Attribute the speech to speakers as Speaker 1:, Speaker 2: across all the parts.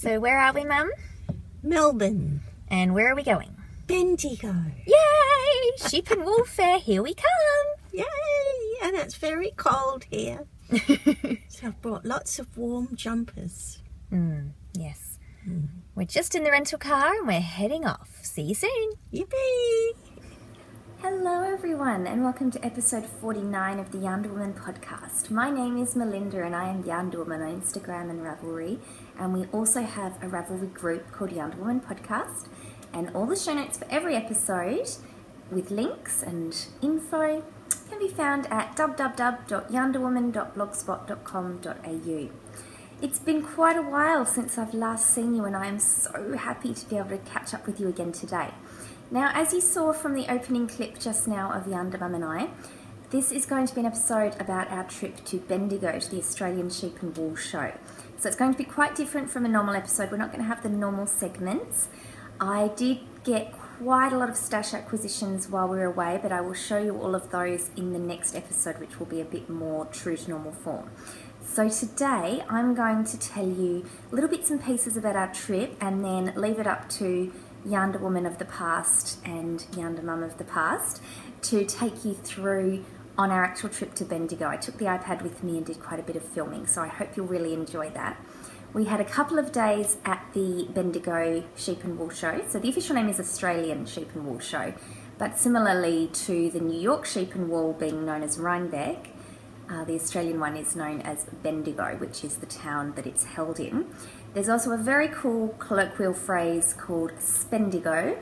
Speaker 1: So where are we, Mum?
Speaker 2: Melbourne.
Speaker 1: And where are we going?
Speaker 2: Bendigo.
Speaker 1: Yay! Sheep and wool fair, here we come!
Speaker 2: Yay! And it's very cold here. So I've brought lots of warm jumpers.
Speaker 1: Yes. We're just in the rental car and we're heading off. See you soon.
Speaker 2: Yippee!
Speaker 1: Hello everyone and welcome to episode 49 of the YarnderWoman podcast. My name is Melinda and I am YarnderWoman on Instagram and Ravelry, and we also have a Ravelry group called YarnderWoman Podcast, and all the show notes for every episode with links and info can be found at www.yarnderwoman.blogspot.com.au. It's been quite a while since I've last seen you and I am so happy to be able to catch up with you again today. Now, as you saw from the opening clip just now of YarnderMum and I, this is going to be an episode about our trip to Bendigo, to the Australian Sheep and Wool Show. So it's going to be quite different from a normal episode. We're not going to have the normal segments. I did get quite a lot of stash acquisitions while we were away, but I will show you all of those in the next episode, which will be a bit more true to normal form. So today I'm going to tell you little bits and pieces about our trip and then leave it up to YarnderWoman of the past and YarnderMum of the past to take you through on our actual trip to Bendigo. I took the iPad with me and did quite a bit of filming, so I hope you'll really enjoy that. We had a couple of days at the Bendigo Sheep and Wool Show. So the official name is Australian Sheep and Wool Show, but similarly to the New York Sheep and Wool being known as Rhinebeck, the Australian one is known as Bendigo, which is the town that it's held in. There's also a very cool colloquial phrase called Spendigo,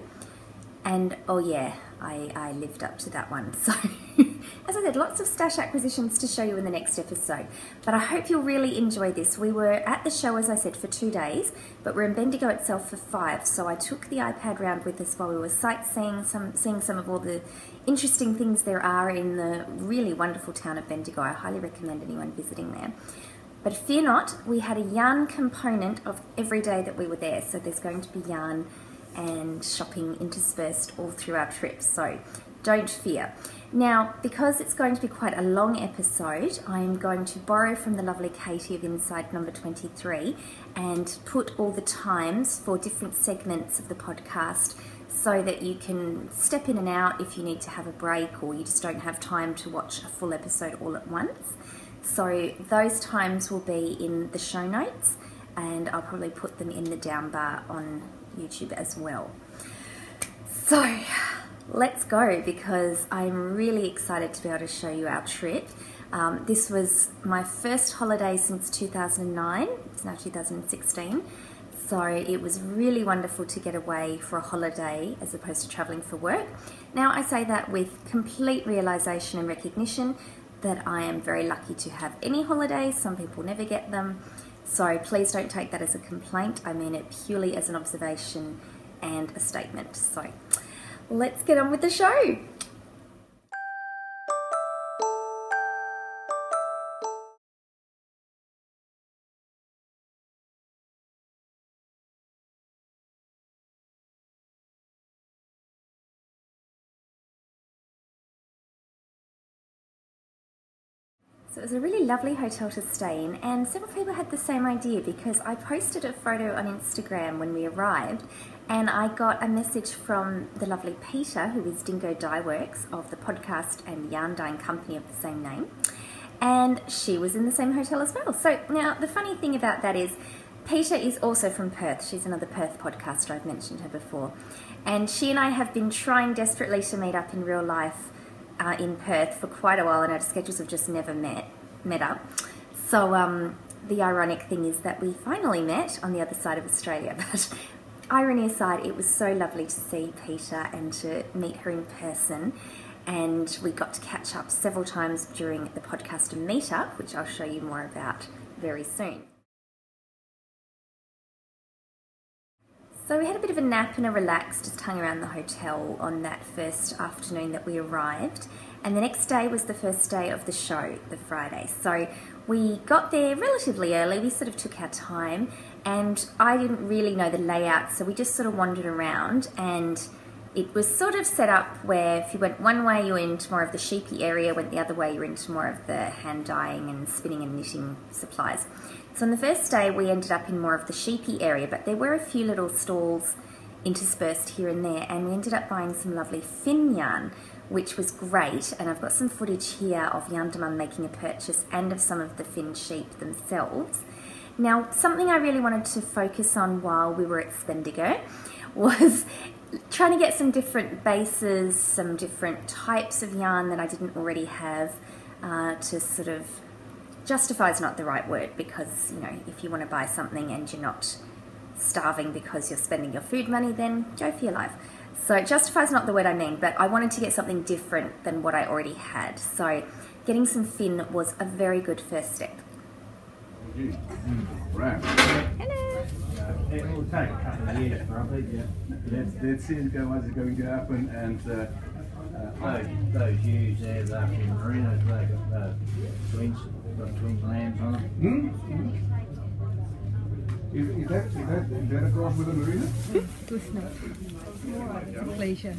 Speaker 1: and oh yeah, I lived up to that one. So, as I said, lots of stash acquisitions to show you in the next episode, but I hope you'll really enjoy this. We were at the show, as I said, for 2 days, but we're in Bendigo itself for 5, so I took the iPad round with us while we were sightseeing, seeing some of all the interesting things there are in the really wonderful town of Bendigo. I highly recommend anyone visiting there. But fear not, we had a yarn component of every day that we were there, so there's going to be yarn and shopping interspersed all through our trip, so don't fear. Now, because it's going to be quite a long episode, I'm going to borrow from the lovely Katie of Inside number 23 and put all the times for different segments of the podcast so that you can step in and out if you need to have a break or you just don't have time to watch a full episode all at once. So those times will be in the show notes, and I'll probably put them in the down bar on YouTube as well. So let's go, because I'm really excited to be able to show you our trip. This was my first holiday since 2009. It's now 2016. So it was really wonderful to get away for a holiday as opposed to traveling for work. Now I say that with complete realization and recognition that I am very lucky to have any holidays. Some people never get them. So please don't take that as a complaint. I mean it purely as an observation and a statement. So let's get on with the show. So it was a really lovely hotel to stay in, and several people had the same idea because I posted a photo on Instagram when we arrived, and I got a message from the lovely Peter, who is Dingo Dye Works of the podcast and yarn dyeing company of the same name, and she was in the same hotel as well. So now the funny thing about that is Peter is also from Perth. She's another Perth podcaster, I've mentioned her before, and she and I have been trying desperately to meet up in real life in Perth for quite a while, and our schedules have just never met up. So the ironic thing is that we finally met on the other side of Australia. But irony aside, it was so lovely to see Peter and to meet her in person, and we got to catch up several times during the podcast and meetup, which I'll show you more about very soon. So we had a bit of a nap and a relax, just hung around the hotel on that first afternoon that we arrived. And the next day was the first day of the show, the Friday. So we got there relatively early. We sort of took our time, and I didn't really know the layout, so we just sort of wandered around, and it was sort of set up where if you went one way, you were into more of the sheepy area, went the other way, you're into more of the hand dyeing and spinning and knitting supplies. So on the first day, we ended up in more of the sheepy area, but there were a few little stalls interspersed here and there, and we ended up buying some lovely fin yarn, which was great. And I've got some footage here of YarnderMum making a purchase and of some of the fin sheep themselves. Now, something I really wanted to focus on while we were at Spendigo was trying to get some different bases, some different types of yarn that I didn't already have, to sort of justify is not the right word, because, you know, if you want to buy something and you're not starving because you're spending your food money, then go for your life. So justify is not the word I mean, but I wanted to get something different than what I already had. So getting some fin was a very good first step.
Speaker 3: Right.
Speaker 1: Hello.
Speaker 4: It will take a couple of years probably, yeah.
Speaker 3: Let's see what is going to happen, and
Speaker 4: those ewes there, they're in merinos, they got twin lambs on them.
Speaker 3: Is that a cross with a merino?
Speaker 5: It's not. It's a pleasure.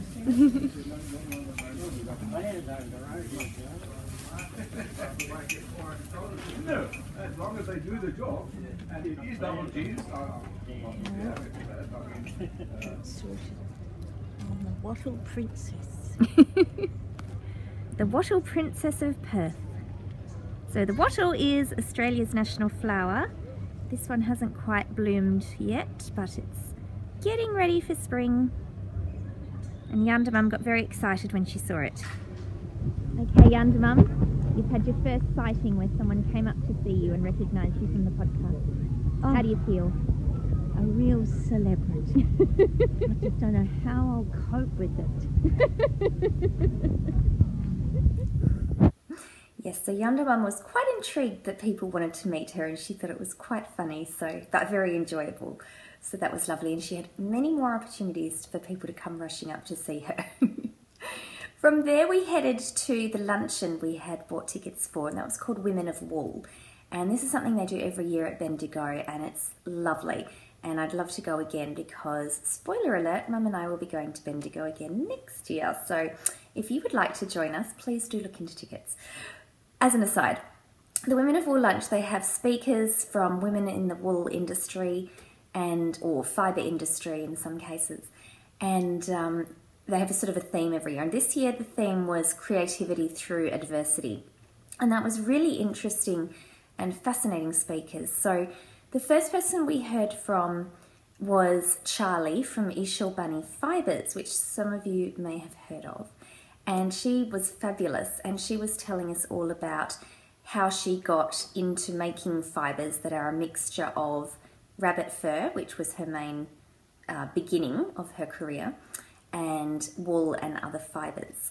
Speaker 3: No, as long as they do the job, and it is double G's.
Speaker 2: The Wattle Princess.
Speaker 1: The Wattle Princess of Perth. So the wattle is Australia's national flower. This one hasn't quite bloomed yet, but it's getting ready for spring. And YarnderMum got very excited when she saw it. Okay, YarnderMum, you've had your first sighting where someone came up to see you and recognised you from the podcast. How do you feel?
Speaker 2: A real celebrity. I just don't know how I'll cope with it.
Speaker 1: Yes, so YarnderMum was quite intrigued that people wanted to meet her, and she thought it was quite funny, but very enjoyable. So that was lovely, and she had many more opportunities for people to come rushing up to see her. From there we headed to the luncheon we had bought tickets for, and that was called Women of Wool. And this is something they do every year at Bendigo, and it's lovely. And I'd love to go again because, spoiler alert, Mum and I will be going to Bendigo again next year. So if you would like to join us, please do look into tickets. As an aside, the Women of Wool lunch, they have speakers from women in the wool industry or fibre industry in some cases. And they have a sort of a theme every year. And this year the theme was creativity through adversity. And that was really interesting and fascinating speakers. So the first person we heard from was Charlie from Ishall Bunny Fibres, which some of you may have heard of. And she was fabulous, and she was telling us all about how she got into making fibres that are a mixture of rabbit fur, which was her main beginning of her career, and wool and other fibres.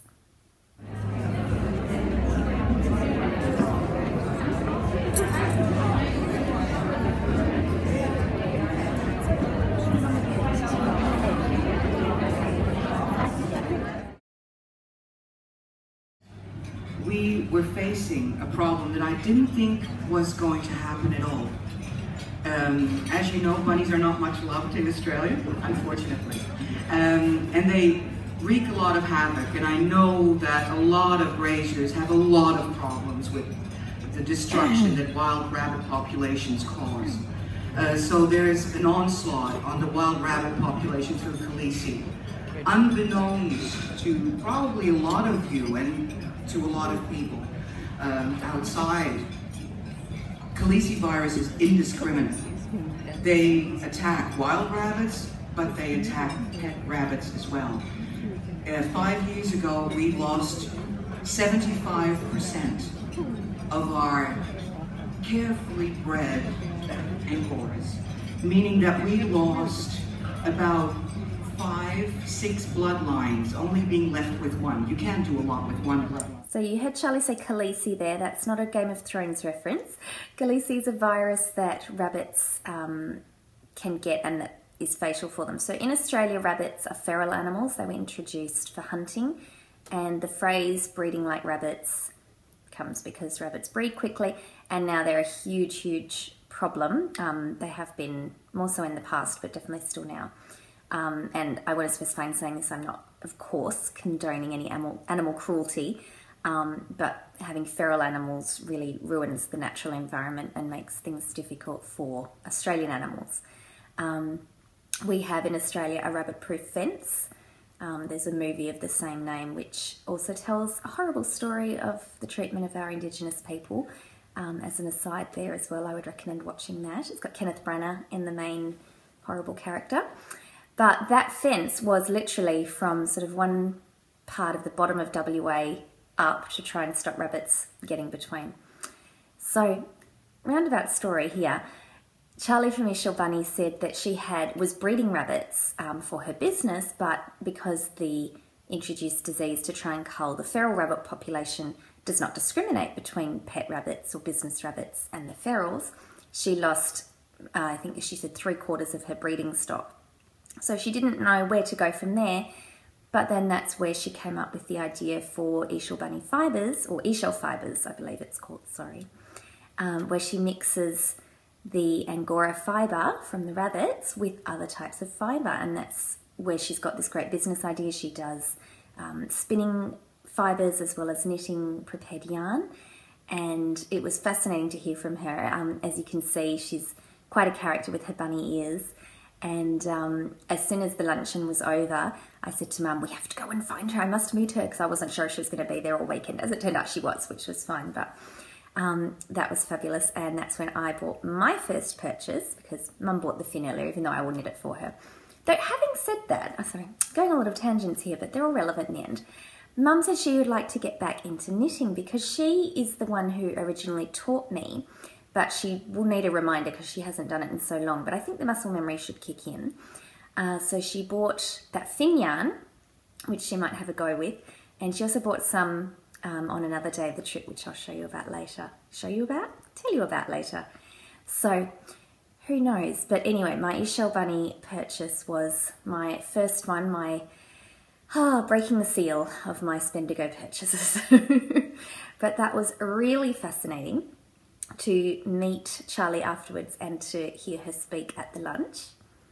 Speaker 6: We were facing a problem that I didn't think was going to happen at all. As you know, bunnies are not much loved in Australia, unfortunately. And they wreak a lot of havoc, and I know that a lot of graziers have a lot of problems with the destruction that wild rabbit populations cause. So there's an onslaught on the wild rabbit population through Khaleesi. Unbeknownst to probably a lot of you and to a lot of people outside, Khaleesi virus is indiscriminate. They attack wild rabbits, but they attack pet rabbits as well. 5 years ago, we lost 75% of our carefully bred Angkoras, meaning that we lost about 5-6 bloodlines, only being left with one. You can't do a lot with one bloodline.
Speaker 1: So you heard Charlie say Khaleesi there. That's not a Game of Thrones reference. Khaleesi is a virus that rabbits can get and that is fatal for them. So in Australia, rabbits are feral animals. They were introduced for hunting, and the phrase breeding like rabbits comes because rabbits breed quickly, and now they're a huge, huge problem. They have been more so in the past, but definitely still now. And I want to specify in saying this, I'm not of course, condoning any animal cruelty, but having feral animals really ruins the natural environment and makes things difficult for Australian animals. We have in Australia a rabbit-proof fence. There's a movie of the same name which also tells a horrible story of the treatment of our Indigenous people. As an aside there as well, I would recommend watching that. It's got Kenneth Branagh in the main horrible character. But that fence was literally from sort of one part of the bottom of WA up to try and stop rabbits getting between. So, roundabout story here. Charlie from Ishel Bunny said that she was breeding rabbits for her business, but because the introduced disease to try and cull the feral rabbit population does not discriminate between pet rabbits or business rabbits and the ferals, she lost, I think she said, 3/4 of her breeding stock. So she didn't know where to go from there, but then that's where she came up with the idea for Ishel Bunny Fibres, or Ishel Fibres, I believe it's called, sorry, where she mixes the Angora fibre from the rabbits with other types of fibre, and that's where she's got this great business idea. She does spinning fibres as well as knitting prepared yarn, and it was fascinating to hear from her. As you can see, she's quite a character with her bunny ears. And as soon as the luncheon was over, I said to Mum, we have to go and find her. I must meet her, because I wasn't sure she was going to be there all weekend. As it turned out, she was, which was fine. But that was fabulous. And that's when I bought my first purchase, because Mum bought the fin earlier, even though I will knit it for her. Though having said that, sorry, going on a lot of tangents here, but they're all relevant in the end. Mum said she would like to get back into knitting because she is the one who originally taught me, but she will need a reminder because she hasn't done it in so long. But I think the muscle memory should kick in. So she bought that fin yarn, which she might have a go with, and she also bought some on another day of the trip, which I'll show you about later. Tell you about later. So who knows? But anyway, my Ishel Bunny purchase was my first one, my breaking the seal of my Spendigo purchases. But that was really fascinating to meet Charlie afterwards and to hear her speak at the lunch.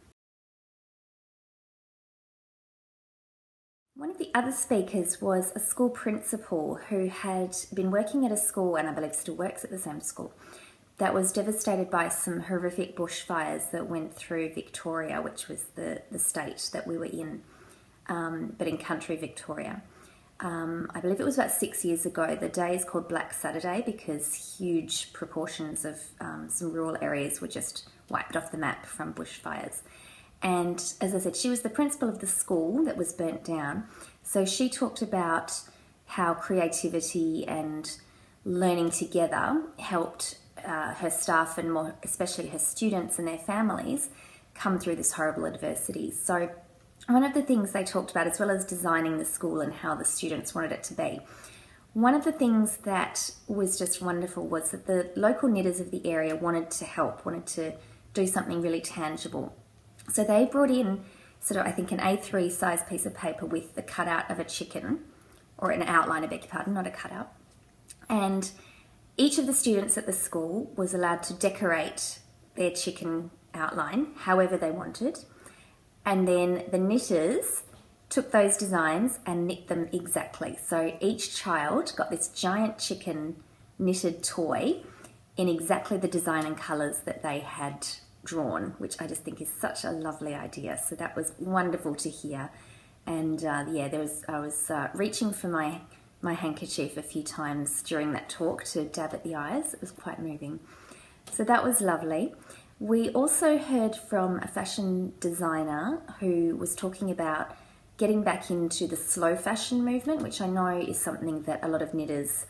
Speaker 1: One of the other speakers was a school principal who had been working at a school, and I believe still works at the same school, that was devastated by some horrific bushfires that went through Victoria, which was the state that we were in, but in country Victoria. I believe it was about 6 years ago. The day is called Black Saturday because huge proportions of some rural areas were just wiped off the map from bushfires. And as I said, she was the principal of the school that was burnt down. So she talked about how creativity and learning together helped her staff and more especially her students and their families come through this horrible adversity. So one of the things they talked about, as well as designing the school and how the students wanted it to be, one of the things that was just wonderful was that the local knitters of the area wanted to help, wanted to do something really tangible. So they brought in sort of, I think, an A3 size piece of paper with the cutout of a chicken, or an outline, I beg your pardon, not a cutout. And each of the students at the school was allowed to decorate their chicken outline however they wanted. And then the knitters took those designs and knit them exactly. So each child got this giant chicken knitted toy in exactly the design and colours that they had drawn, which I just think is such a lovely idea. So that was wonderful to hear. And yeah, I was reaching for my handkerchief a few times during that talk to dab at the eyes. It was quite moving. So that was lovely. We also heard from a fashion designer who was talking about getting back into the slow fashion movement, which I know is something that a lot of knitters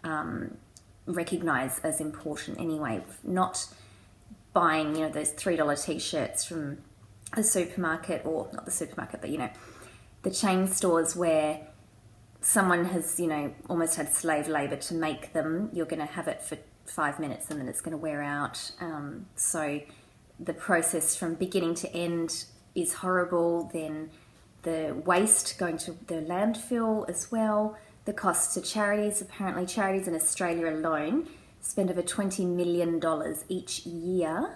Speaker 1: recognise as important anyway. Not buying, you know, those $3 t-shirts from the supermarket, or not the supermarket, but, you know, the chain stores where someone has, you know, almost had slave labour to make them. You're going to have it for 5 minutes and then it's going to wear out. So the process from beginning to end is horrible. Then the waste going to the landfill as well. The cost to charities. Apparently charities in Australia alone spend over $20 million each year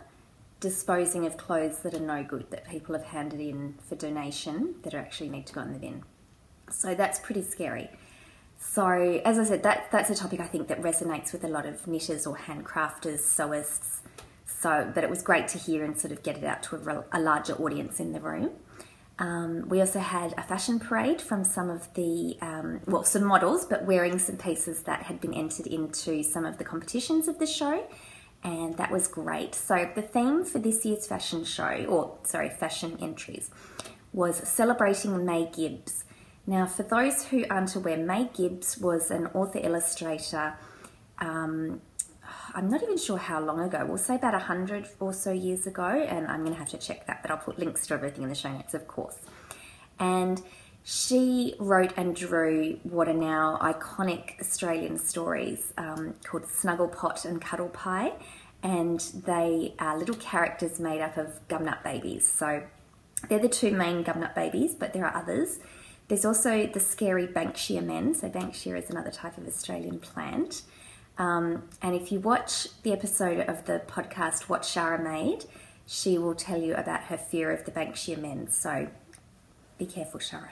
Speaker 1: disposing of clothes that are no good, that people have handed in for donation that actually need to go in the bin. So that's pretty scary. So as I said, that's a topic I think that resonates with a lot of knitters or handcrafters, sewists. So, but it was great to hear and sort of get it out to a larger audience in the room. We also had a fashion parade from some of the, well, some models, but wearing some pieces that had been entered into some of the competitions of the show. And that was great. So the theme for this year's fashion show, or sorry, fashion entries, was celebrating May Gibbs. Now, for those who aren't aware, May Gibbs was an author-illustrator, I'm not even sure how long ago, we'll say about 100 or so years ago, and I'm going to have to check that, but I'll put links to everything in the show notes, of course. And she wrote and drew what are now iconic Australian stories called Snugglepot and Cuddle Pie, and they are little characters made up of gumnut babies. So they're the two main gumnut babies, but there are others. There's also the scary Banksia men. So Banksia is another type of Australian plant. And if you watch the episode of the podcast What Shara Made, she will tell you about her fear of the Banksia men. So be careful, Shara.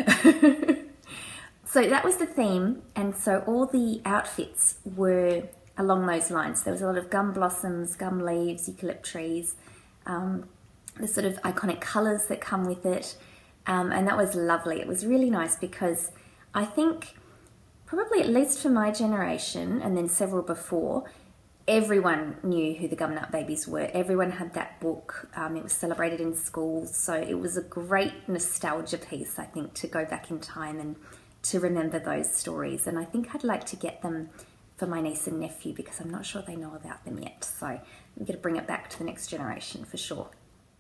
Speaker 1: So that was the theme. And so all the outfits were along those lines. There was a lot of gum blossoms, gum leaves, eucalypt trees, the sort of iconic colours that come with it. And that was lovely. It was really nice because I think probably at least for my generation and then several before, everyone knew who the Gumnut Babies were. Everyone had that book. It was celebrated in schools. So it was a great nostalgia piece, I think, to go back in time and to remember those stories. And I think I'd like to get them for my niece and nephew because I'm not sure they know about them yet. So I'm going to bring it back to the next generation for sure.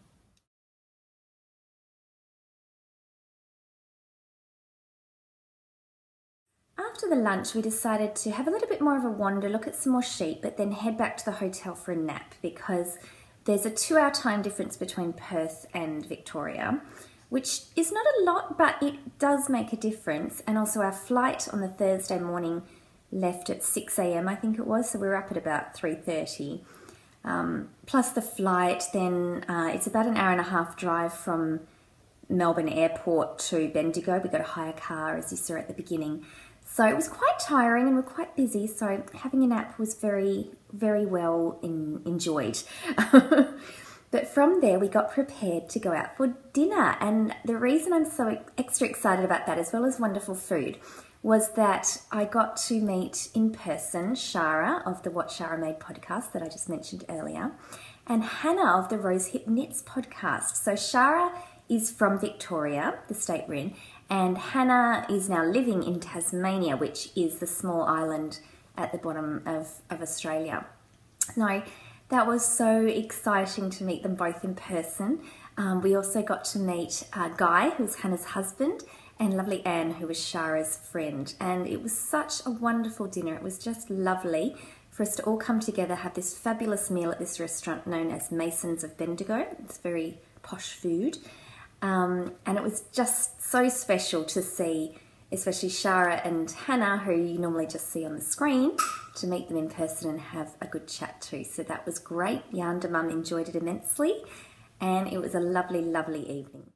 Speaker 1: After the lunch, we decided to have a little bit more of a wander, look at some more sheep, but then head back to the hotel for a nap because there's a 2-hour time difference between Perth and Victoria, which is not a lot, but it does make a difference. And also our flight on the Thursday morning left at 6 a.m, I think it was, so we were up at about 3:30. Plus the flight, then it's about an hour and a half drive from Melbourne Airport to Bendigo. We got a hire car, as you saw at the beginning. So it was quite tiring and we're quite busy, so having a nap was very, very well enjoyed. But from there we got prepared to go out for dinner, and the reason I'm so extra excited about that, as well as wonderful food, was that I got to meet in person Shara of the What Shara Made podcast that I just mentioned earlier, and Hannah of the Rose Hip Knits podcast. So Shara is from Victoria, the state we're in, and Hannah is now living in Tasmania, which is the small island at the bottom of Australia. Now, that was so exciting to meet them both in person. We also got to meet Guy, who's Hannah's husband, and lovely Anne, who was Shara's friend. And it was such a wonderful dinner. It was just lovely for us to all come together, have this fabulous meal at this restaurant known as Masons of Bendigo. It's very posh food. And it was just so special to see, especially Shara and Hannah, who you normally just see on the screen, to meet them in person and have a good chat too. So that was great. YarnderMum enjoyed it immensely, and it was a lovely, lovely evening.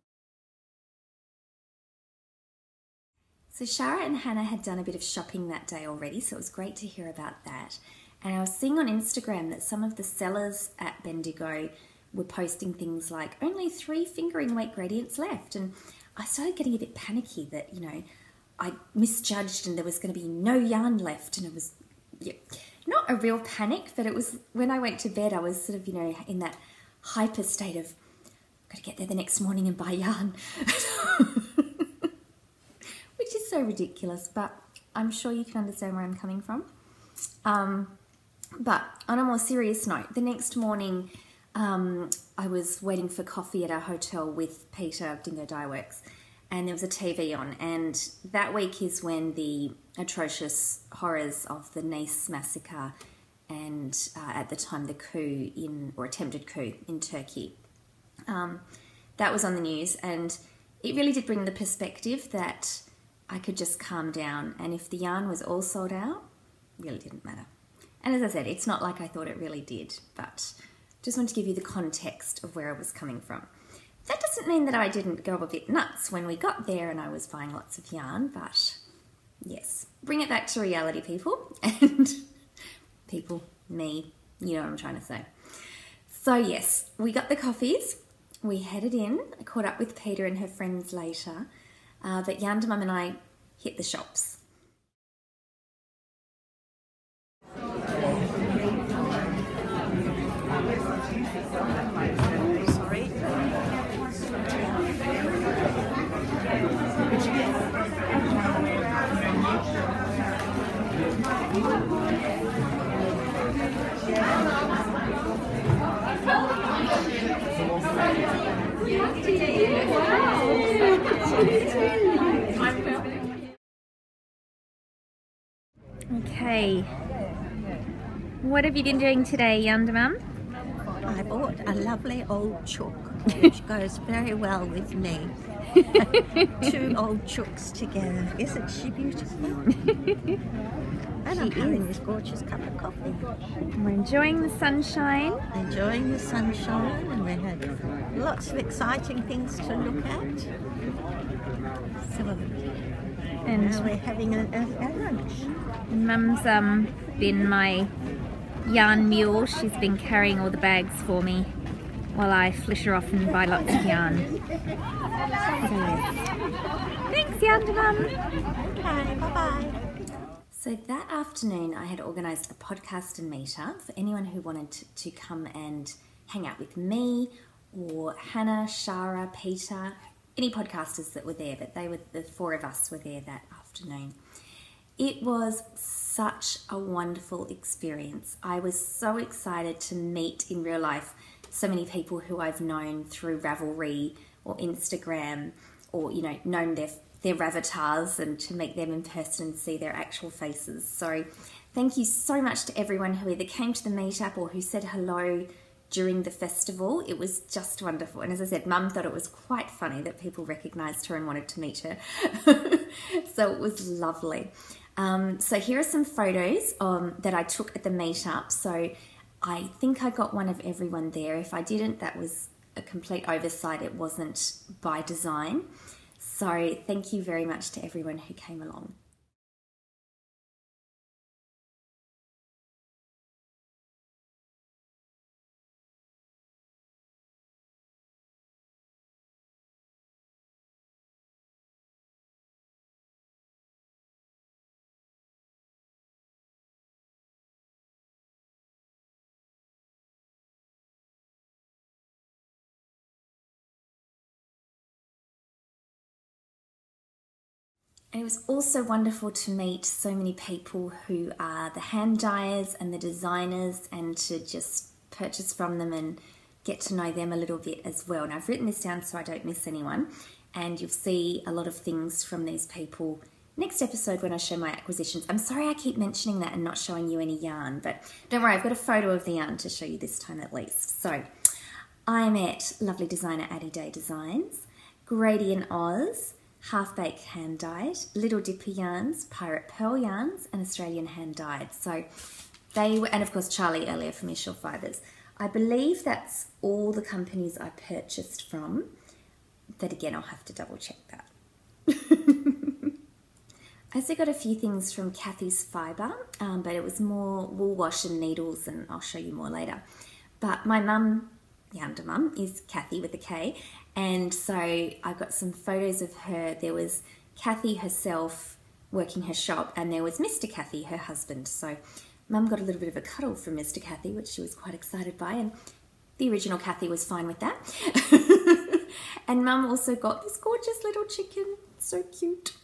Speaker 1: So Shara and Hannah had done a bit of shopping that day already, so it was great to hear about that. And I was seeing on Instagram that some of the sellers at Bendigo were posting things like only 3 fingering weight gradients left, and I started getting a bit panicky that, you know, I misjudged and there was going to be no yarn left, and it was not a real panic, but it was when I went to bed I was sort of, you know, in that hyper state of got to get there the next morning and buy yarn, which is so ridiculous, but I'm sure you can understand where I'm coming from. But on a more serious note, the next morning I was waiting for coffee at our hotel with Peter of Dingo Dye Works, and there was a TV on, and that week is when the atrocious horrors of the Nice massacre and at the time the coup or attempted coup in Turkey, that was on the news, and it really did bring the perspective that I could just calm down, and if the yarn was all sold out, it really didn't matter. And as I said, it's not like I thought it really did, but just want to give you the context of where I was coming from. That doesn't mean that I didn't go a bit nuts when we got there and I was buying lots of yarn, but yes, bring it back to reality, people. And people, me, you know what I'm trying to say. So yes, we got the coffees, we headed in, I caught up with Peter and her friends later, but YarnderMum and I hit the shops. Okay, what have you been doing today, YarnderMum?
Speaker 2: I bought a lovely old chook, which goes very well with me. Two old chooks together. Isn't she beautiful? And I'm having this gorgeous cup of coffee.
Speaker 1: We're enjoying the sunshine.
Speaker 2: Enjoying the sunshine, and we had lots of exciting things to look at. So
Speaker 1: And
Speaker 2: now we're having a lunch.
Speaker 1: Mum's been my yarn mule. She's been carrying all the bags for me while I flitter off and buy lots of yarn. So yes. Thanks, YarnderMum.
Speaker 2: Okay, bye-bye.
Speaker 1: So that afternoon I had organised a podcast and meetup for anyone who wanted to come and hang out with me or Hannah, Shara, Peter, any podcasters that were there, but the four of us were there that afternoon. It was such a wonderful experience. I was so excited to meet in real life so many people who I've known through Ravelry or Instagram, or known their avatars, and to meet them in person and see their actual faces. So thank you so much to everyone who either came to the meetup or who said hello during the festival. It was just wonderful. And as I said, Mum thought it was quite funny that people recognised her and wanted to meet her. So it was lovely. So here are some photos that I took at the meetup. So I think I got one of everyone there. If I didn't, that was a complete oversight. It wasn't by design. So thank you very much to everyone who came along. And it was also wonderful to meet so many people who are the hand dyers and the designers, and to just purchase from them and get to know them a little bit as well. And I've written this down so I don't miss anyone, and you'll see a lot of things from these people next episode when I show my acquisitions. I'm sorry I keep mentioning that and not showing you any yarn, but don't worry, I've got a photo of the yarn to show you this time at least. So I met lovely designer Addie Day Designs, Gradient Oz, Half Baked Hand Dyed, Little Dipper Yarns, Pirate Pearl Yarns, and Australian Hand Dyed. So they were, and of course Charlie earlier from Ishel Fibres. I believe that's all the companies I purchased from, but again I'll have to double check that. I also got a few things from Kathy's Fibre, but it was more wool wash and needles, and I'll show you more later. But my mum, YarnderMum, is Kathy with a K, and so I got some photos of her. There was Kathy herself working her shop, and there was Mr. Kathy, her husband. So Mum got a little bit of a cuddle from Mr. Kathy, which she was quite excited by, and the original Kathy was fine with that. And Mum also got this gorgeous little chicken, so cute.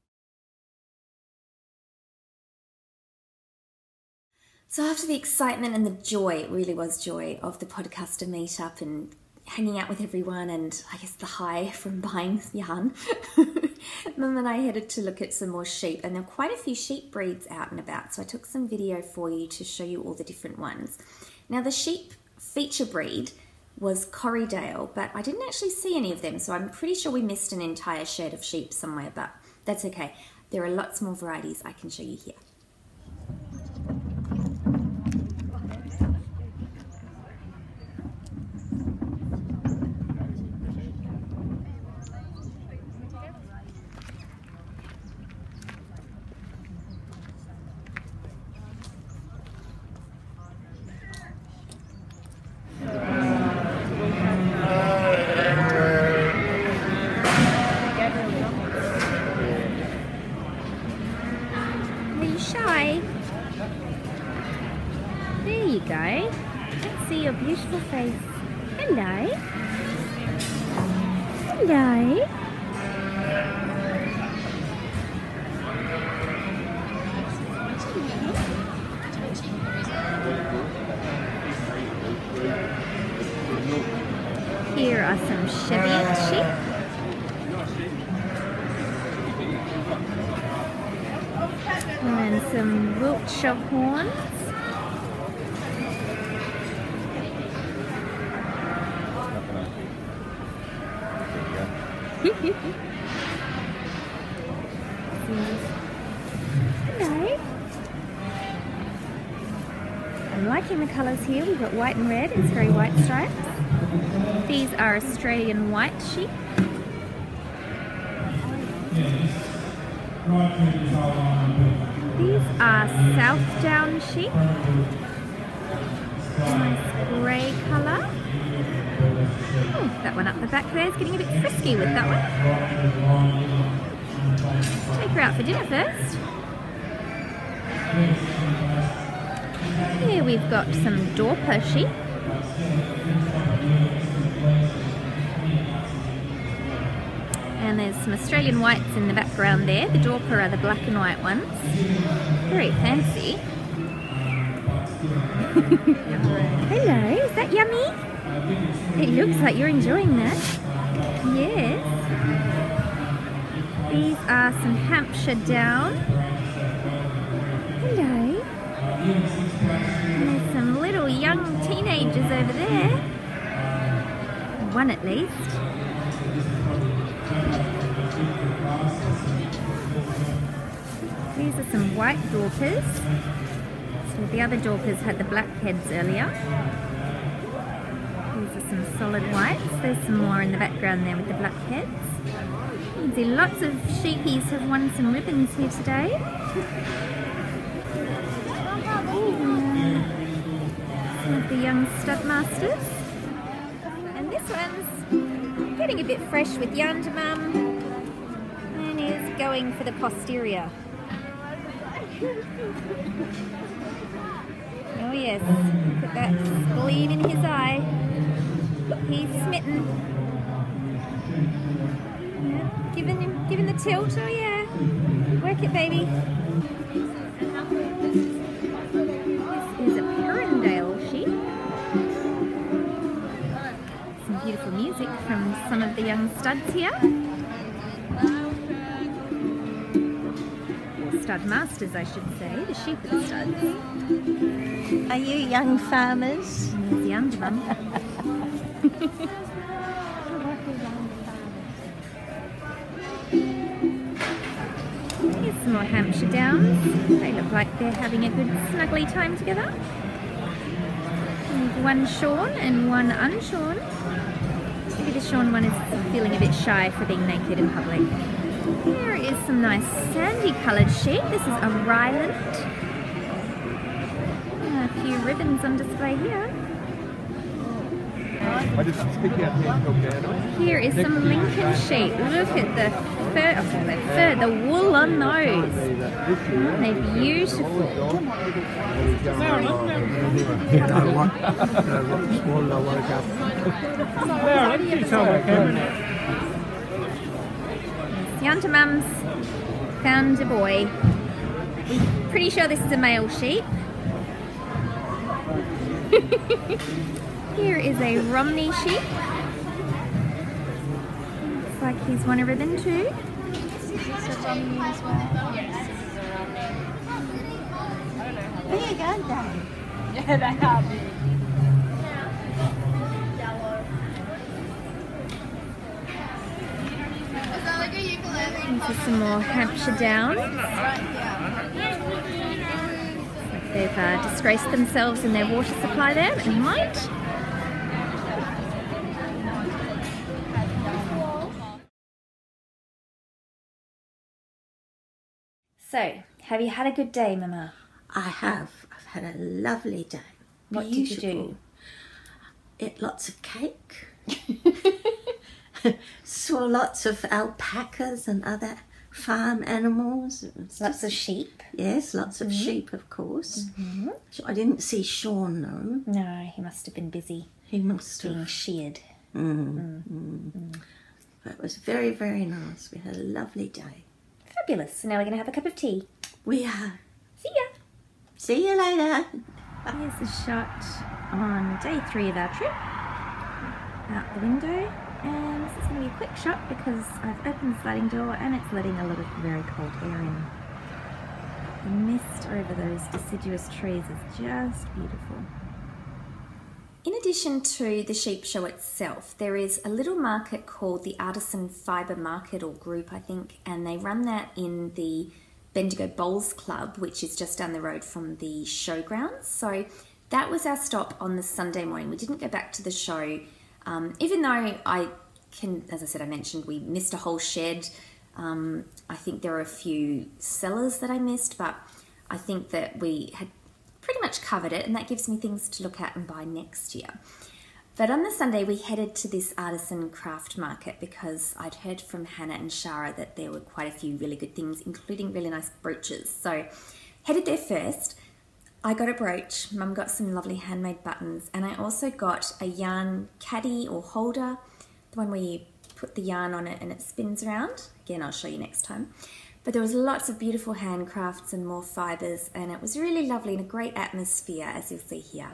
Speaker 1: So after the excitement and the joy, it really was joy, of the podcaster meetup and hanging out with everyone, and I guess the high from buying yarn, Mum and I headed to look at some more sheep, and there were quite a few sheep breeds out and about, so I took some video for you to show you all the different ones. Now the sheep feature breed was Corriedale, but I didn't actually see any of them, so I'm pretty sure we missed an entire shed of sheep somewhere, but that's okay. There are lots more varieties I can show you here. shy. There you go. Let's see your beautiful face. Hello. Hello. Here are some Cheviot sheep. And some Wiltshire horns. Hello. I'm liking the colours here. We've got white and red. It's very white stripes. These are Australian white sheep. These are South Down sheep. Nice grey colour. Oh, that one up the back there is getting a bit frisky with that one. Take her out for dinner first. Here we've got some Dorper sheep. And there's some Australian whites in the background there. The Dorper are the black and white ones. Very fancy. Hello, is that yummy? It looks like you're enjoying that. Yes. These are some Hampshire Down. Hello. And there's some little young teenagers over there. One at least. These are some white Dorpers. So the other Dorpers had the black heads earlier. These are some solid whites. There's some more in the background there with the black heads. You can see lots of sheepies have won some ribbons here today. Some of the young stud masters. And this one's getting a bit fresh with YarnderMum and is going for the posterior. Oh yes, look at that gleam in his eye. He's smitten. Yeah, giving the tilt, oh yeah. Work it, baby. This is a Perrindale sheep. Some beautiful music from some of the young studs here. Stud masters, I should say. The sheep are the studs.
Speaker 2: Are you young farmers?
Speaker 1: There's YarnderMum. Here's some more Hampshire Downs. They look like they're having a good snuggly time together. And one shorn and one unshorn. Maybe the shorn one is feeling a bit shy for being naked in public. Here is some nice sandy coloured sheep. This is a Ryland. A few ribbons on display here. Here is some Lincoln sheep. Look at the fur, the wool on those. Oh, they're beautiful. YarnderMum's found a boy. We're pretty sure this is a male sheep. Here is a Romney sheep. Looks like he's won a ribbon too.
Speaker 7: Is this a Romney as well? Yes.
Speaker 2: There you go, Dad.
Speaker 7: Yeah, they have.
Speaker 1: This is some more Hampshire Downs. They've disgraced themselves in their water supply there, but never mind. So, have you had a good day, Mama?
Speaker 2: I have. I've had a lovely day.
Speaker 1: What did you do?
Speaker 2: Ate lots of cake. Saw lots of alpacas and other farm animals.
Speaker 1: Lots of sheep.
Speaker 2: Yes, lots of sheep, of course. I didn't see Sean, though.
Speaker 1: No, he must have been busy
Speaker 2: He must have.
Speaker 1: being sheared.
Speaker 2: But it was very, very nice. We had a lovely day.
Speaker 1: Fabulous. So now we're going to have a cup of tea.
Speaker 2: We are.
Speaker 1: See ya.
Speaker 2: See you later.
Speaker 1: Here's a shot on day 3 of our trip. Out the window. And this is going to be a quick shot because I've opened the sliding door and it's letting a lot of very cold air in. The mist over those deciduous trees is just beautiful. In addition to the sheep show itself, there is a little market called the Artisan Fibre Market or Group, I think, and they run that in the Bendigo Bowls Club, which is just down the road from the showgrounds. So that was our stop on the Sunday morning. We didn't go back to the show, even though as I said, I mentioned we missed a whole shed. I think there were a few sellers that I missed, but I think that we had pretty much covered it, and that gives me things to look at and buy next year. But on the Sunday, we headed to this artisan craft market because I'd heard from Hannah and Shara that there were quite a few really good things, including really nice brooches. So headed there first. I got a brooch, Mum got some lovely handmade buttons, and I also got a yarn caddy or holder, the one where you put the yarn on it and it spins around. Again, I'll show you next time. But there was lots of beautiful handcrafts and more fibres, and it was really lovely and a great atmosphere, as you'll see here.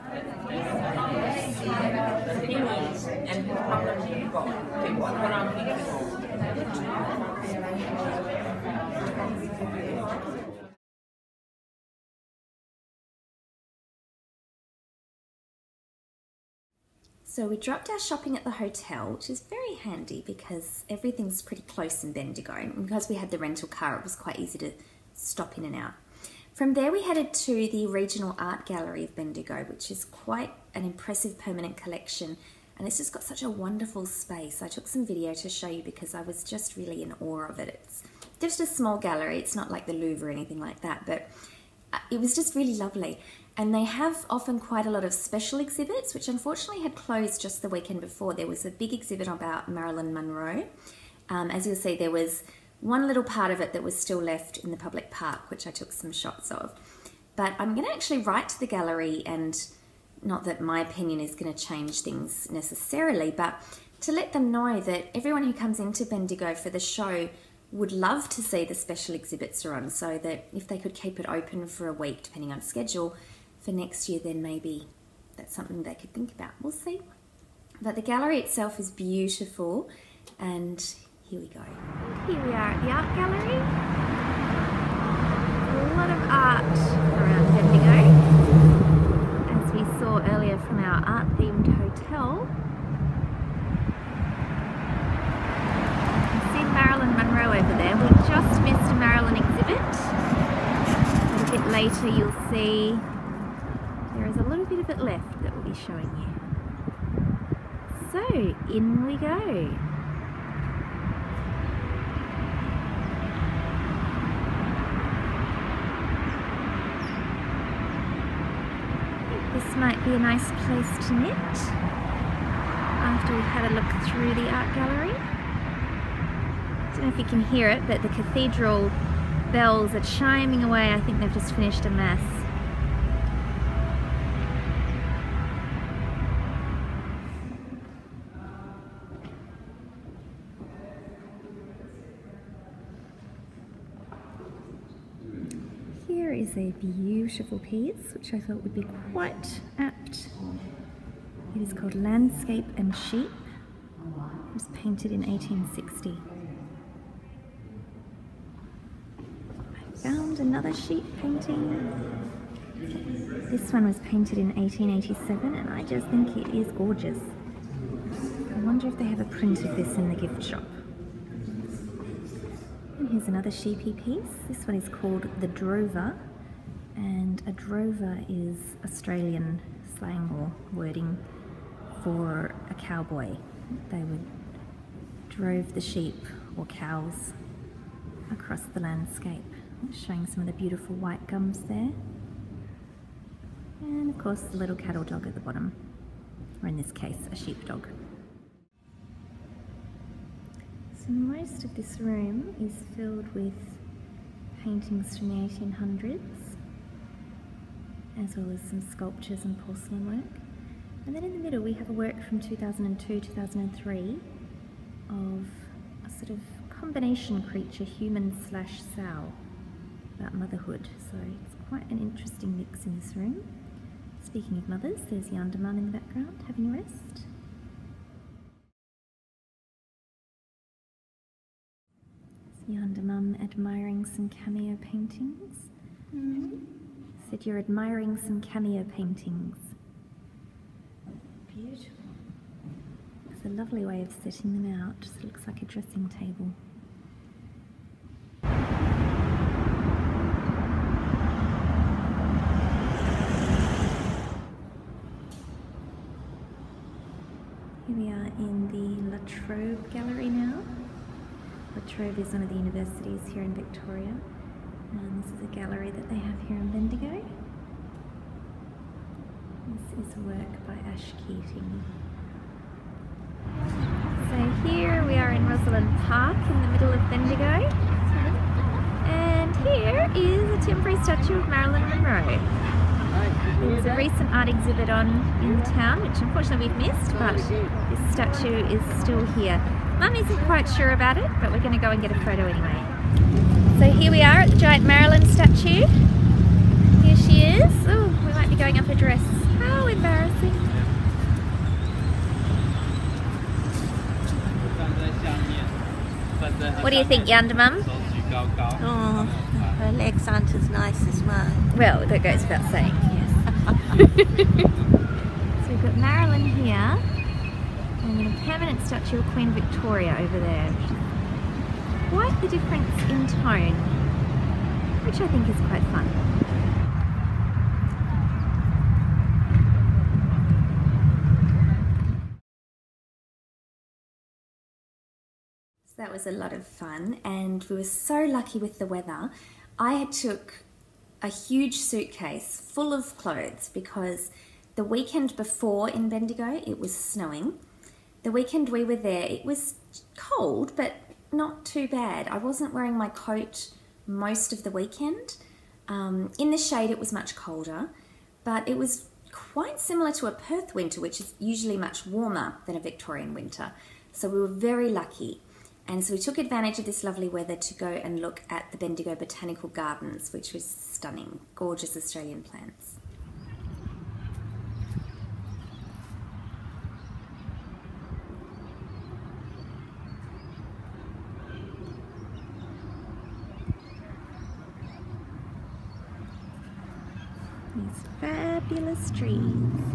Speaker 1: So we dropped our shopping at the hotel, which is very handy because everything's pretty close in Bendigo. And because we had the rental car, it was quite easy to stop in and out. From there we headed to the Regional Art Gallery of Bendigo, which is quite an impressive permanent collection. And it's just got such a wonderful space. I took some video to show you because I was just really in awe of it. It's just a small gallery. It's not like the Louvre or anything like that, but it was just really lovely. And they have often quite a lot of special exhibits, which unfortunately had closed just the weekend before. There was a big exhibit about Marilyn Monroe. As you'll see, there was one little part of it that was still left in the public park, which I took some shots of. But I'm going to actually write to the gallery, and not that my opinion is going to change things necessarily, but to let them know that everyone who comes into Bendigo for the show would love to see the special exhibits are on, so that if they could keep it open for a week, depending on schedule, for next year, then maybe that's something they could think about. We'll see. But the gallery itself is beautiful, and here we go. Here we are at the art gallery. A lot of art around Bendigo, as we saw earlier from our art-themed hotel. You can see Marilyn Monroe over there. We just missed a Marilyn exhibit. A bit later you'll see there is a little bit of it left that we'll be showing you. So, in we go. This might be a nice place to knit after we've had a look through the art gallery. I don't know if you can hear it, but the cathedral bells are chiming away. I think they've just finished a mass. Here is a beautiful piece which I thought would be quite apt. It is called Landscape and Sheep. It was painted in 1860. I found another sheep painting. This one was painted in 1887 and I just think it is gorgeous. I wonder if they have a print of this in the gift shop. And here's another sheepy piece. This one is called the Drover, and a drover is Australian slang or wording for a cowboy. They would drove the sheep or cows across the landscape. Showing some of the beautiful white gums there. And of course the little cattle dog at the bottom, or in this case a sheepdog. So most of this room is filled with paintings from the 1800s, as well as some sculptures and porcelain work. And then in the middle we have a work from 2002-2003 of a sort of combination creature, human slash sow, about motherhood. So it's quite an interesting mix in this room. Speaking of mothers, there's YarnderMum in the background having a rest. YarnderMum admiring some cameo paintings. Said you're admiring some cameo paintings.
Speaker 2: Beautiful.
Speaker 1: It's a lovely way of setting them out. Just looks like a dressing table. Here we are in the La Trobe Gallery now. La Trobe is one of the universities here in Victoria, and this is a gallery that they have here in Bendigo. This is work by Ash Keating. So here we are in Rosalind Park in the middle of Bendigo, and here is a temporary statue of Marilyn Monroe. There was a recent art exhibit on in the town, which unfortunately we've missed, but this statue is still here. Mum isn't quite sure about it, but we're going to go and get a photo anyway. So here we are at the giant Marilyn statue. Here she is. Oh, we might be going up her dress. How embarrassing. What do you think, Yarndermum?
Speaker 2: Oh, her legs aren't as nice as mine.
Speaker 1: Well, that goes without saying, yes. So we've got Marilyn here, and then a permanent statue of Queen Victoria over there. Quite the difference in tone, which I think is quite fun. So that was a lot of fun, and we were so lucky with the weather. I took a huge suitcase full of clothes because the weekend before in Bendigo it was snowing. The weekend we were there it was cold, but not too bad. I wasn't wearing my coat most of the weekend. In the shade it was much colder, but it was quite similar to a Perth winter, which is usually much warmer than a Victorian winter. So we were very lucky. And so we took advantage of this lovely weather to go and look at the Bendigo Botanical Gardens, which was stunning, gorgeous Australian plants. These fabulous trees.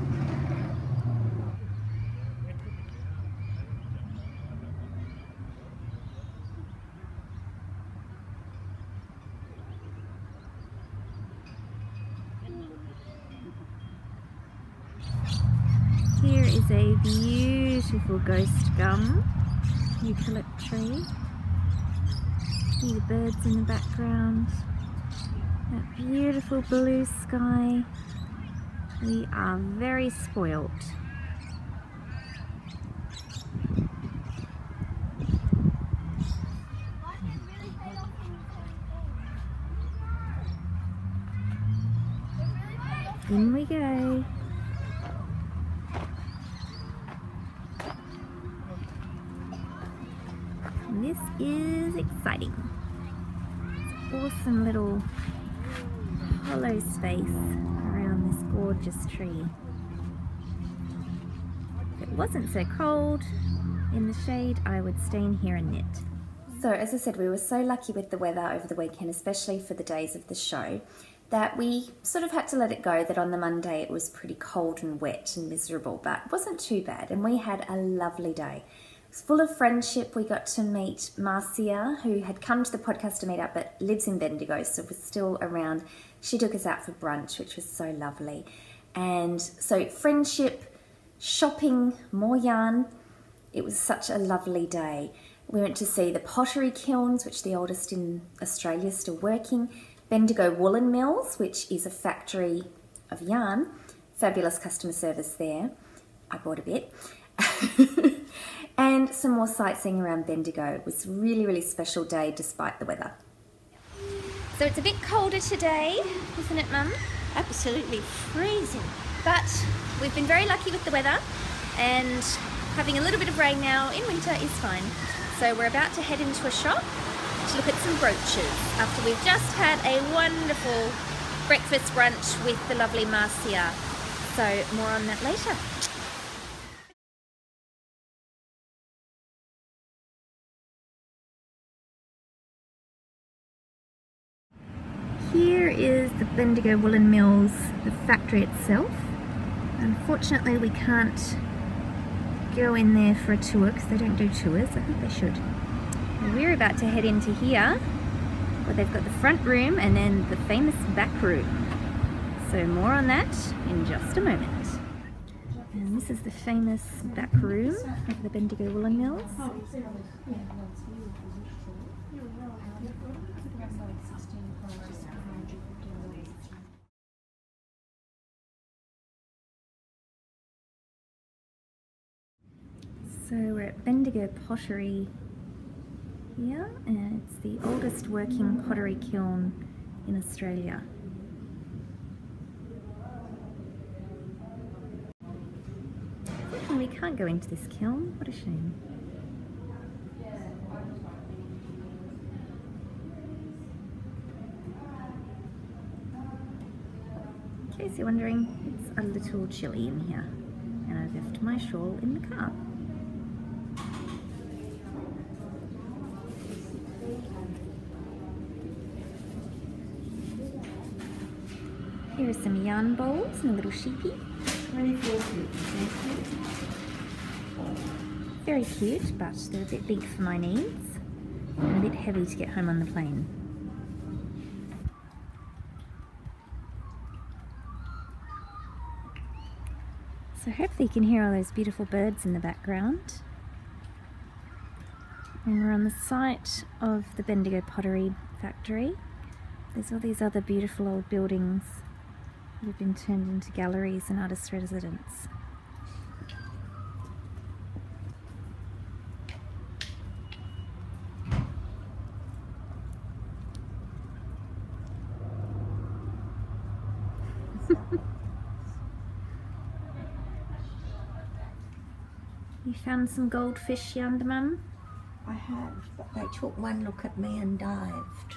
Speaker 1: Here is a beautiful ghost gum eucalypt tree. See the birds in the background. That beautiful blue sky. We are very spoilt. In we go. This is exciting. It's an awesome little hollow space around this gorgeous tree. If it wasn't so cold in the shade, I would stay in here and knit. So as I said, we were so lucky with the weather over the weekend, especially for the days of the show, that we sort of had to let it go that on the Monday it was pretty cold and wet and miserable, but it wasn't too bad, and we had a lovely day. It was full of friendship. We got to meet Marcia, who had come to the podcast to meet up but lives in Bendigo, so was still around. She took us out for brunch, which was so lovely. And so friendship, shopping, more yarn. It was such a lovely day. We went to see the pottery kilns, which are the oldest in Australia, still working. Bendigo Woolen Mills, which is a factory of yarn. Fabulous customer service there. I bought a bit. and some more sightseeing around Bendigo. It was a really, really special day despite the weather. So it's a bit colder today, isn't it, Mum?
Speaker 2: Absolutely freezing.
Speaker 1: But we've been very lucky with the weather, and having a little bit of rain now in winter is fine. So we're about to head into a shop to look at some brooches after we've just had a wonderful breakfast brunch with the lovely Marcia. So more on that later. Here is the Bendigo Woolen Mills, the factory itself. Unfortunately we can't go in there for a tour because they don't do tours. I think they should. We're about to head into here where they've got the front room and then the famous back room. So more on that in just a moment. And this is the famous back room of the Bendigo Woolen Mills. So we're at Bendigo Pottery here, and it's the oldest working pottery kiln in Australia. Unfortunately, we can't go into this kiln. What a shame. In case you're wondering, it's a little chilly in here, and I've left my shawl in the car. Here are some yarn bowls and a little sheepy. Very cute, but they're a bit big for my needs and a bit heavy to get home on the plane. So hopefully you can hear all those beautiful birds in the background. And we're on the site of the Bendigo Pottery Factory. There's all these other beautiful old buildings that have been turned into galleries and artist residence. You found some goldfish, YarnderMum?
Speaker 2: I have, but they took one look at me and dived.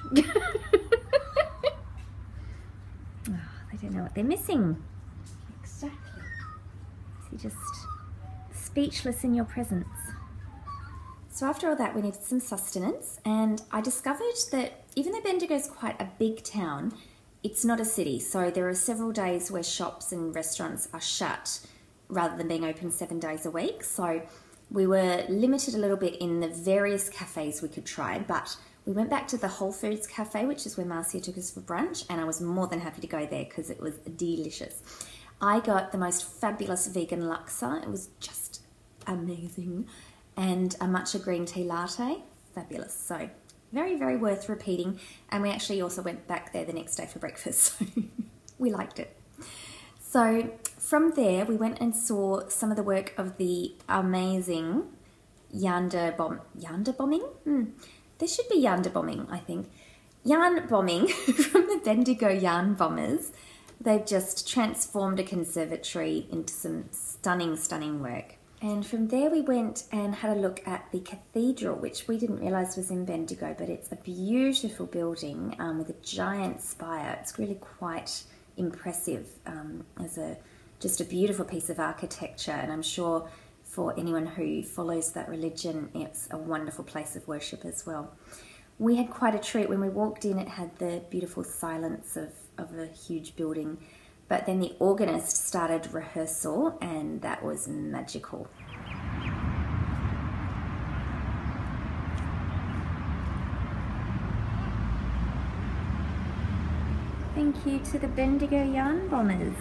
Speaker 1: Oh, they don't know what they're missing.
Speaker 2: Exactly.
Speaker 1: You're just speechless in your presence. So after all that, we needed some sustenance, and I discovered that even though Bendigo is quite a big town, it's not a city. So there are several days where shops and restaurants are shut rather than being open 7 days a week. So we were limited a little bit in the various cafes we could try, but we went back to the Whole Foods cafe, which is where Marcia took us for brunch, and I was more than happy to go there because it was delicious. I got the most fabulous vegan laksa. It was just amazing. And a matcha green tea latte. Fabulous. So very, very worth repeating. And we actually also went back there the next day for breakfast. So we liked it. So from there, we went and saw some of the work of the amazing yarn bombing? There should be yarn bombing, I think. Yarn bombing from the Bendigo yarn bombers. They've just transformed a conservatory into some stunning, stunning work. And from there we went and had a look at the cathedral, which we didn't realise was in Bendigo, but it's a beautiful building with a giant spire. It's really quite impressive as just a beautiful piece of architecture, and I'm sure for anyone who follows that religion, it's a wonderful place of worship as well. We had quite a treat. When we walked in, it had the beautiful silence of a huge building, but then the organist started rehearsal, and that was magical. Thank you to the Bendigo yarn bombers.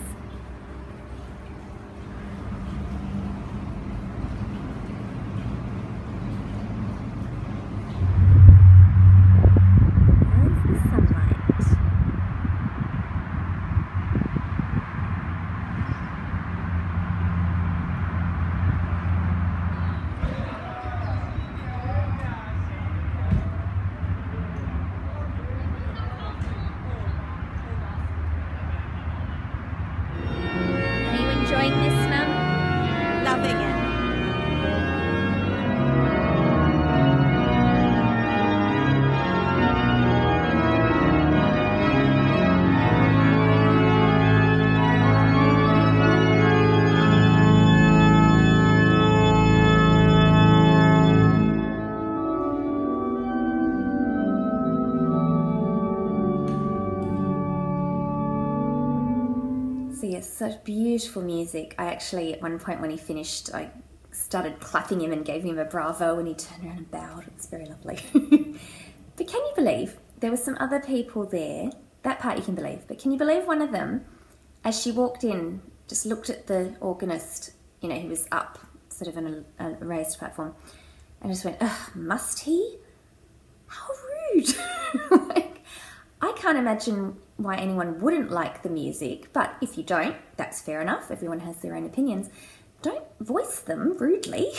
Speaker 1: So yes, such beautiful music. I actually, at one point when he finished, I started clapping him and gave him a bravo, and he turned around and bowed. It was very lovely. But can you believe there were some other people there? That part you can believe. But can you believe one of them, as she walked in, just looked at the organist, you know, he was up sort of on a raised platform, and just went, ugh, must he? How rude. Like, I can't imagine why anyone wouldn't like the music, but if you don't, that's fair enough. Everyone has their own opinions. Don't voice them rudely.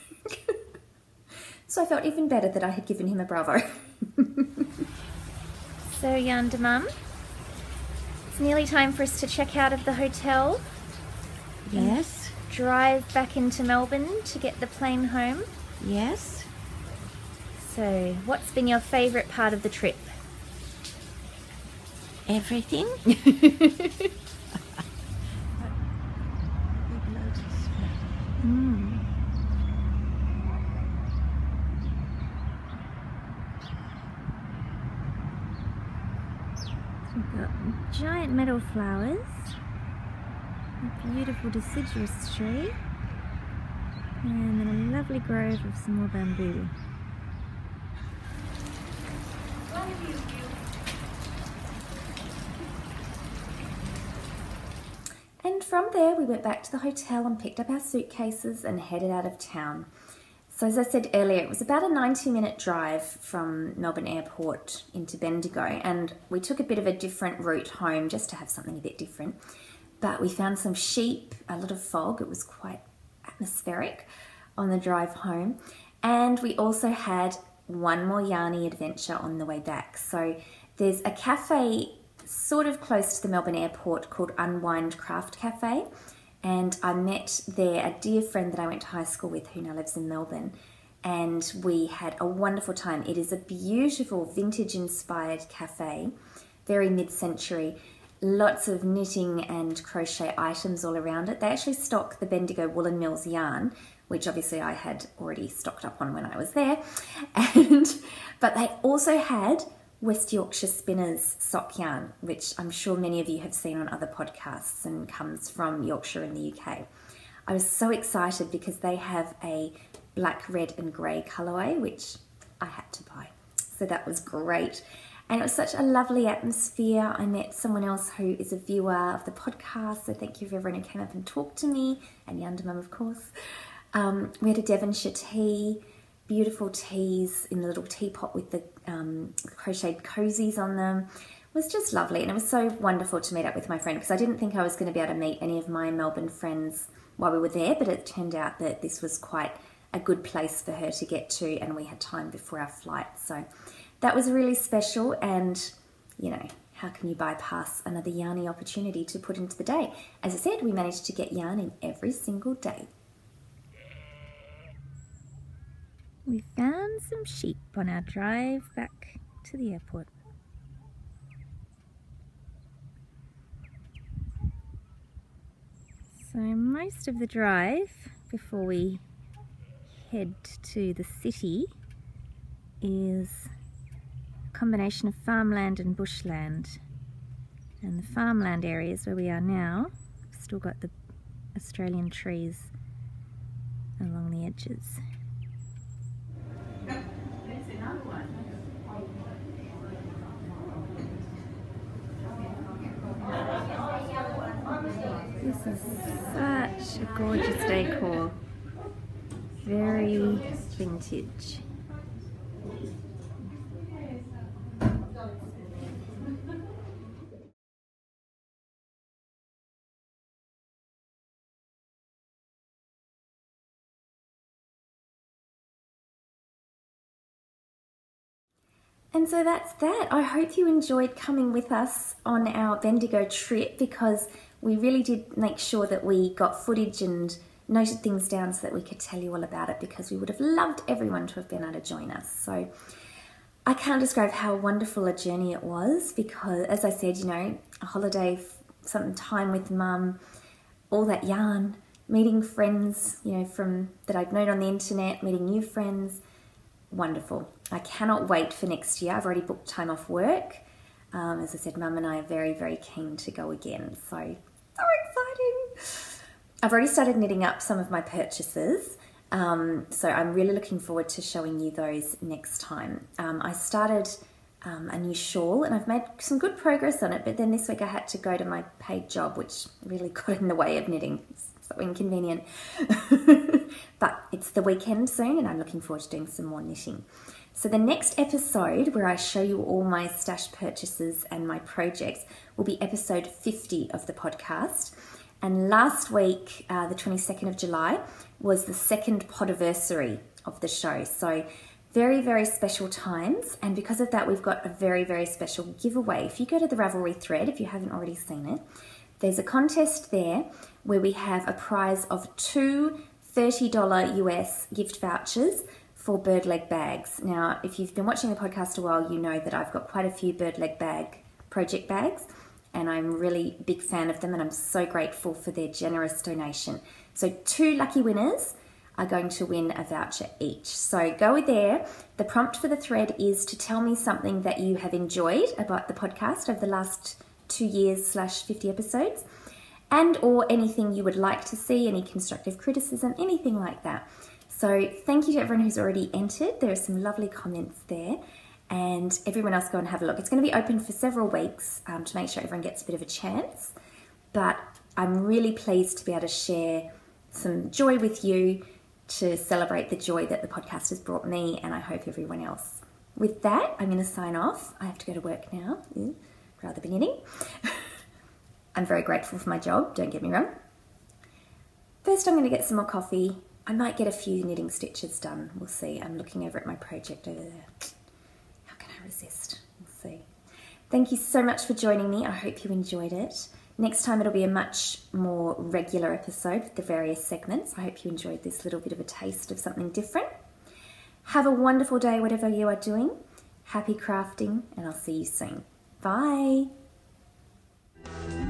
Speaker 1: So I felt even better that I had given him a bravo. So YarnderMum, it's nearly time for us to check out of the hotel.
Speaker 2: Yes.
Speaker 1: Drive back into Melbourne to get the plane home.
Speaker 2: Yes.
Speaker 1: So what's been your favourite part of the trip?
Speaker 2: Everything.
Speaker 1: We've got giant meadow flowers, a beautiful deciduous tree, and then a lovely grove of some more bamboo. And from there we went back to the hotel and picked up our suitcases and headed out of town. So as I said earlier, it was about a 90-minute drive from Melbourne Airport into Bendigo, and we took a bit of a different route home just to have something a bit different. But we found some sheep, a lot of fog, it was quite atmospheric on the drive home, and we also had one more yarny adventure on the way back. So there's a cafe sort of close to the Melbourne Airport called Unwind Craft Cafe, and I met there a dear friend that I went to high school with who now lives in Melbourne, and we had a wonderful time. It is a beautiful vintage inspired cafe, very mid-century, lots of knitting and crochet items all around it. They actually stock the Bendigo Woolen Mills yarn, which obviously I had already stocked up on when I was there, but they also had West Yorkshire Spinners sock yarn, which I'm sure many of you have seen on other podcasts and comes from Yorkshire in the UK. I was so excited because they have a black, red and grey colourway, which I had to buy. So that was great. And it was such a lovely atmosphere. I met someone else who is a viewer of the podcast, so thank you for everyone who came up and talked to me, and YarnderMum, of course. We had a Devonshire tea, beautiful teas in the little teapot with the crocheted cozies on them. It was just lovely, and it was so wonderful to meet up with my friend, because I didn't think I was going to be able to meet any of my Melbourne friends while we were there, but it turned out that this was quite a good place for her to get to, and we had time before our flight. So that was really special, and you know, how can you bypass another yarny opportunity to put into the day? As I said, we managed to get yarn in every single day. We found some sheep on our drive back to the airport. So most of the drive before we head to the city is a combination of farmland and bushland. And the farmland areas where we are now, we've still got the Australian trees along the edges. This is such a gorgeous decor, very vintage. And so that's that. I hope you enjoyed coming with us on our Bendigo trip, because we really did make sure that we got footage and noted things down so that we could tell you all about it, because we would have loved everyone to have been able to join us. So I can't describe how wonderful a journey it was, because as I said, you know, a holiday, some time with Mum, all that yarn, meeting friends, you know, from that I've known on the internet, meeting new friends. Wonderful. I cannot wait for next year. I've already booked time off work. As I said, Mum and I are very, very keen to go again. So I've already started knitting up some of my purchases, so I'm really looking forward to showing you those next time. I started a new shawl and I've made some good progress on it, but then this week I had to go to my paid job, which really got in the way of knitting. It's so inconvenient. But it's the weekend soon and I'm looking forward to doing some more knitting. So the next episode, where I show you all my stash purchases and my projects, will be episode 50 of the podcast. And last week, the 22nd of July, was the second podiversary of the show. So very, very special times. And because of that, we've got a very, very special giveaway. If you go to the Ravelry thread, if you haven't already seen it, there's a contest there where we have a prize of 2 $30 US gift vouchers for bird leg bags. Now, if you've been watching the podcast a while, you know that I've got quite a few bird leg bag project bags, and I'm really big fan of them, and I'm so grateful for their generous donation. So 2 lucky winners are going to win a voucher each. So go there. The prompt for the thread is to tell me something that you have enjoyed about the podcast over the last 2 years / 50 episodes, and or anything you would like to see, any constructive criticism, anything like that. So thank you to everyone who's already entered. There are some lovely comments there, and everyone else go and have a look. It's going to be open for several weeks to make sure everyone gets a bit of a chance, but I'm really pleased to be able to share some joy with you, to celebrate the joy that the podcast has brought me, and I hope everyone else. With that, I'm going to sign off. I have to go to work now, rather than knitting. I'm very grateful for my job, don't get me wrong. First, I'm going to get some more coffee. I might get a few knitting stitches done. We'll see. I'm looking over at my project over there. How can I resist? We'll see. Thank you so much for joining me. I hope you enjoyed it. Next time it'll be a much more regular episode with the various segments. I hope you enjoyed this little bit of a taste of something different. Have a wonderful day, whatever you are doing. Happy crafting, and I'll see you soon. Bye.